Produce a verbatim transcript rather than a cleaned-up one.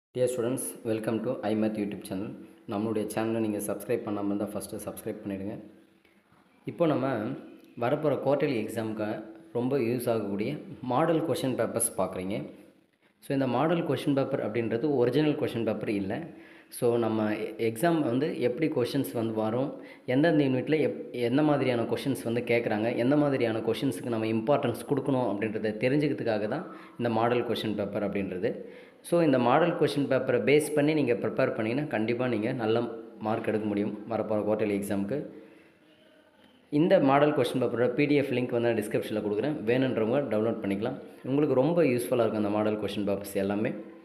Dear students, welcome to iMath YouTube channel. நம்மளுடைய சேனலை நீங்கள் சப்ஸ்கிரைப் பண்ணாமல் இருந்தால் ஃபஸ்ட்டு சப்ஸ்கிரைப் பண்ணிவிடுங்க. இப்போ நம்ம வரப்போகிற குவார்ட்டர்லி எக்ஸாமுக்கு ரொம்ப யூஸ் ஆகக்கூடிய மாடல் கொஷின் பேப்பர்ஸ் பார்க்குறீங்க. ஸோ இந்த மாடல் கொஷின் பேப்பர் அப்படின்றது ஒரிஜினல் கொஷின் பேப்பர் இல்லை. ஸோ நம்ம எக்ஸாம் வந்து எப்படி கொஷின்ஸ் வந்து வரும், எந்தெந்த யூனிட்டில் எப் எந்த மாதிரியான கொஷின்ஸ் வந்து கேட்குறாங்க, எந்த மாதிரியான கொஷின்ஸுக்கு நம்ம இம்பார்ட்டன்ஸ் கொடுக்கணும் அப்படின்றத தெரிஞ்சுக்கிறதுக்காக தான் இந்த மாடல் கொஷின் பேப்பர் அப்படின்றது. ஸோ இந்த மாடல் கொஷின் பேப்பரை பேஸ் பண்ணி நீங்கள் ப்ரிப்பேர் பண்ணிங்கன்னா கண்டிப்பாக நீங்கள் நல்ல மார்க் எடுக்க முடியும் வரப்போகிற குவார்ட்டர்லி எக்ஸாமுக்கு. இந்த மாடல் கொஷின் பேப்பரோட பிடிஎஃப் லிங்க் வந்து நான் டிஸ்கிரிப்ஷனில் கொடுக்குறேன். வேணுன்றவங்க டவுன்லோட் பண்ணிக்கலாம். உங்களுக்கு ரொம்ப யூஸ்ஃபுல்லாக இருக்கும் அந்த மாடல் கொஷின் பேப்பர்ஸ் எல்லாமே.